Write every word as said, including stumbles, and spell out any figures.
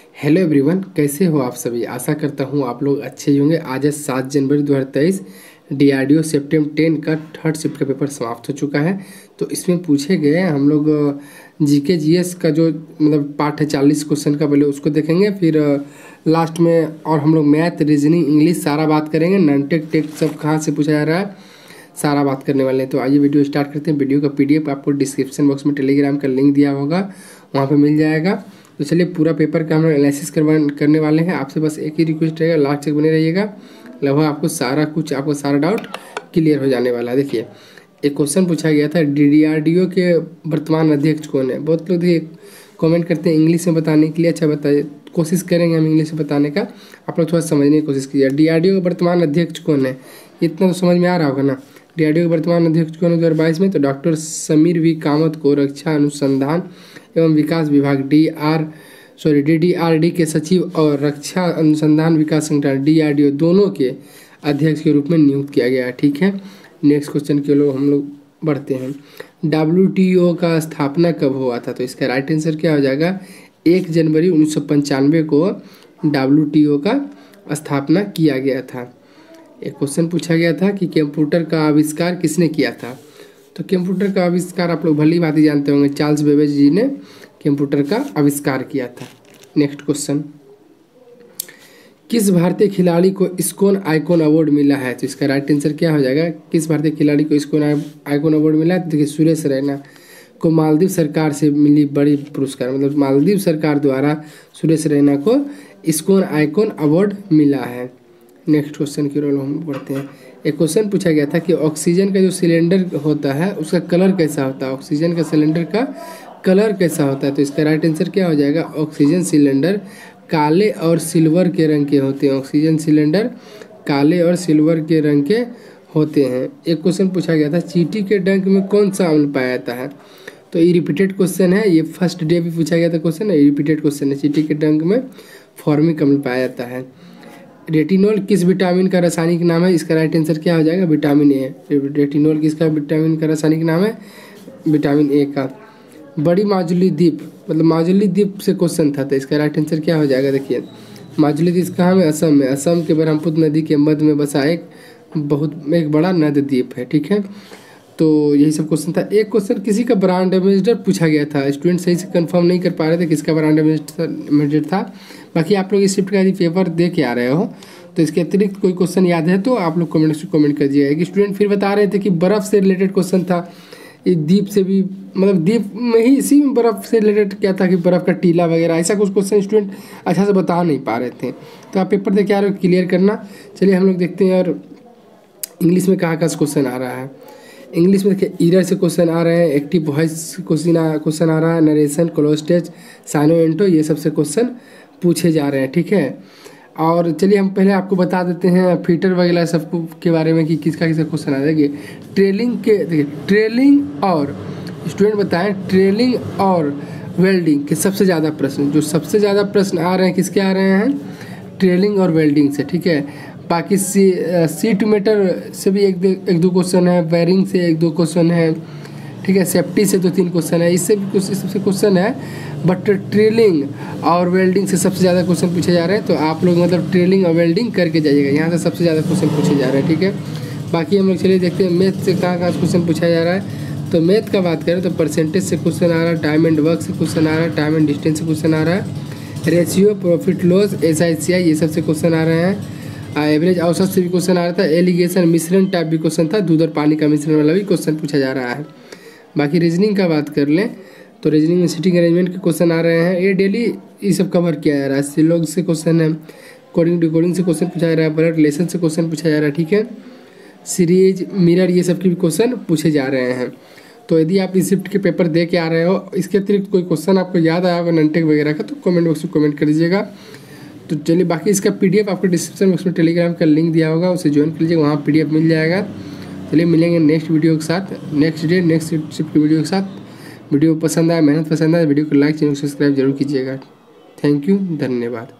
Hello everyone, कैसे हो आप सभी। आशा करता हूँ आप लोग अच्छे ही होंगे। आज है सात जनवरी दो हज़ार तेईस। डीआरडीओ सेप्टेम्बर टेन का थर्ड शिफ्ट का पेपर समाप्त हो चुका है। तो इसमें पूछे गए हम लोग जीके जीएस का जो मतलब पार्ट है चालीस क्वेश्चन का, पहले उसको देखेंगे, फिर लास्ट में और हम लोग मैथ, रीजनिंग, इंग्लिश सारा बात करेंगे। नॉन टेक टेक सब कहाँ से पूछा जा रहा है सारा बात करने वाले हैं। तो आइए वीडियो स्टार्ट करते हैं। वीडियो का पीडीएफ आपको डिस्क्रिप्शन बॉक्स में टेलीग्राम का लिंक दिया होगा, वहाँ पे मिल जाएगा। तो चलिए पूरा पेपर का हम लोग एनालिसिस करवा करने वाले हैं। आपसे बस एक ही रिक्वेस्ट रहेगा, लास्ट तक बने रहिएगा। लगभग आपको सारा कुछ आपको सारा डाउट क्लियर हो जाने वाला है। देखिए, एक क्वेश्चन पूछा गया था, डीआरडीओ के वर्तमान अध्यक्ष कौन है। बहुत लोग देखिए कमेंट करते हैं इंग्लिश में बताने के लिए। अच्छा बताइए, कोशिश करेंगे हम इंग्लिश में बताने का। आप लोग थोड़ा समझने की कोशिश कीजिए। डीआरडीओ का वर्तमान अध्यक्ष कौन है, इतना तो समझ में आ रहा होगा ना। डीआरडीओ के वर्तमान अध्यक्ष कौन है दो हज़ार बाईस में, तो डॉक्टर समीर वी कामत को रक्षा अनुसंधान एवं विकास विभाग डी आर सॉरी डीडीआरडी के सचिव और रक्षा अनुसंधान विकास संगठन डीआरडीओ दोनों के अध्यक्ष के रूप में नियुक्त किया गया है। ठीक है, नेक्स्ट क्वेश्चन के लोग हम लोग बढ़ते हैं। डब्ल्यूटीओ का स्थापना कब हुआ था, तो इसका राइट आंसर क्या हो जाएगा, एक जनवरी उन्नीस सौ पंचानवे को डब्ल्यूटीओ का स्थापना किया गया था। एक क्वेश्चन पूछा गया था कि कंप्यूटर का आविष्कार किसने किया था, तो कंप्यूटर का आविष्कार आप लोग भली भांति जानते होंगे, चार्ल्स बेबेज जी ने कंप्यूटर का आविष्कार किया था। नेक्स्ट क्वेश्चन, किस भारतीय खिलाड़ी को इस्कॉन आइकॉन अवार्ड मिला है, तो इसका राइट आंसर क्या हो जाएगा, किस भारतीय खिलाड़ी को इस्कॉन आइकॉन अवार्ड मिला है। देखिए, सुरेश रैना को मालदीव सरकार से मिली बड़ी पुरस्कार, मतलब मालदीव सरकार द्वारा सुरेश रैना को इस्कॉन आइकॉन अवार्ड मिला है। नेक्स्ट क्वेश्चन की ओर हम बढ़ते हैं। एक क्वेश्चन पूछा गया था कि ऑक्सीजन का जो सिलेंडर होता है उसका कलर कैसा होता है, ऑक्सीजन का सिलेंडर का कलर कैसा होता है, तो इसका राइट आंसर क्या हो जाएगा, ऑक्सीजन सिलेंडर काले और सिल्वर के रंग के होते हैं। ऑक्सीजन सिलेंडर काले और सिल्वर के रंग के होते हैं। एक क्वेश्चन पूछा गया था, चींटी के डंक में कौन सा अम्ल पाया जाता है, तो ये रिपीटेड क्वेश्चन है, ये फर्स्ट डे भी पूछा गया था क्वेश्चन है, ये रिपीटेड क्वेश्चन है। चींटी के डंक में फॉर्मिक अम्ल पाया जाता है। रेटिनॉल किस विटामिन का रासायनिक नाम है, इसका राइट आंसर क्या हो जाएगा, विटामिन ए। रेटिनॉल किसका विटामिन का रासायनिक नाम है, विटामिन ए का। बड़ी माजुली द्वीप, मतलब माजुली द्वीप से क्वेश्चन था, तो इसका राइट आंसर क्या हो जाएगा। देखिए, माजुली द्वीप कहाँ में, असम में। असम के ब्रह्मपुत्र नदी के मध्य में बसा एक बहुत एक बड़ा नद द्वीप है। ठीक है, तो यही सब क्वेश्चन था। एक क्वेश्चन किसी का ब्रांड एम्बेसडर पूछा गया था, स्टूडेंट सही से कंफर्म नहीं कर पा रहे थे किसका ब्रांड एम्बेसडर था। बाकी आप लोग इस शिफ्ट का यदि पेपर दे के आ रहे हो तो इसके अतिरिक्त कोई क्वेश्चन याद है तो आप लोग कमेंट में कमेंट कर दीजिएगा। एक स्टूडेंट फिर बता रहे थे कि बर्फ़ से रिलेटेड क्वेश्चन था, ये द्वीप से भी, मतलब द्वीप में ही इसी में बर्फ़ से रिलेटेड क्या था कि बर्फ़ का टीला वगैरह, ऐसा कुछ क्वेश्चन स्टूडेंट अच्छा से बता नहीं पा रहे थे। तो आप पेपर दे के आ रहे हो, क्लियर करना। चलिए हम लोग देखते हैं और इंग्लिश में कहाँ कहाँ क्वेश्चन आ रहा है। इंग्लिश में देखिए, ईरर से क्वेश्चन आ रहे हैं, एक्टिव वॉइस क्वेश्चन क्वेश्चन आ रहा है, नरेशन, क्लोस्टेज, साइनोएंटो, ये सबसे क्वेश्चन पूछे जा रहे हैं। ठीक है, और चलिए हम पहले आपको बता देते हैं फीटर वगैरह सब के बारे में कि किसका किसका क्वेश्चन आ जाएगी। ट्रेलिंग के देखिए, ट्रेलिंग और स्टूडेंट बताएं, ट्रेलिंग और वेल्डिंग के सबसे ज़्यादा प्रश्न, जो सबसे ज़्यादा प्रश्न आ रहे हैं किसके आ रहे हैं, ट्रेलिंग और वेल्डिंग से। ठीक है, बाकी सी सीट मीटर से भी एक एक दो क्वेश्चन है, वायरिंग से एक दो क्वेश्चन है। ठीक है, सेफ्टी से दो तीन क्वेश्चन है, इससे भी कुछ सबसे क्वेश्चन है। बट ट्रेलिंग और वेल्डिंग से सबसे ज़्यादा क्वेश्चन पूछे जा रहे हैं, तो आप लोग मतलब ट्रेलिंग और वेल्डिंग करके जाइएगा, यहाँ से सबसे ज़्यादा क्वेश्चन पूछे जा रहे हैं। ठीक है, बाकी हम लोग चलिए देखते हैं मैथ से कहाँ कहाँ क्वेश्चन पूछा जा रहा है। तो मैथ का बात करें तो परसेंटेज से क्वेश्चन आ रहा है, टाइम एंड वर्क से क्वेश्चन आ रहा है, टाइम एंड डिस्टेंस से क्वेश्चन आ रहा है, ratio, profit loss, S I C I, ये सबसे क्वेश्चन आ रहे हैं। एवरेज औसत से भी क्वेश्चन आ रहा था, एलिगेशन मिश्रण टाइप भी क्वेश्चन था, दूध और पानी का मिश्रण वाला भी क्वेश्चन पूछा जा रहा है। बाकी रीजनिंग का बात कर लें तो रीजनिंग में सिटिंग अरेंजमेंट के क्वेश्चन आ रहे हैं, ये डेली ये सब कवर किया जा रहा है। सिलोग से क्वेश्चन है, कोडिंग डिकोडिंग से क्वेश्चन पूछा जा रहा है, ब्लड रिलेशन से क्वेश्चन पूछा जा रहा है। ठीक है, सीरीज, मिरर, ये सब के भी क्वेश्चन पूछे जा रहे हैं। तो यदि आप इस शिफ्ट के पेपर दे के आ रहे हो, इसके अतिरिक्त कोई क्वेश्चन आपको याद आया होगा नॉन-टेक वगैरह का, तो कमेंट बॉक्स में कमेंट कर दीजिएगा। तो चलिए, बाकी इसका पीडीएफ आपको डिस्क्रिप्शन बॉक्स में टेलीग्राम का लिंक दिया होगा, उसे ज्वाइन कर लीजिएगा, वहाँ पीडीएफ मिल जाएगा। चलिए मिलेंगे नेक्स्ट वीडियो के साथ, नेक्स्ट डे नेक्स्ट शिफ्ट की वीडियो के साथ। वीडियो पसंद आया, मेहनत पसंद आया, वीडियो को लाइक, चैनल को सब्सक्राइब जरूर कीजिएगा। थैंक यू, धन्यवाद।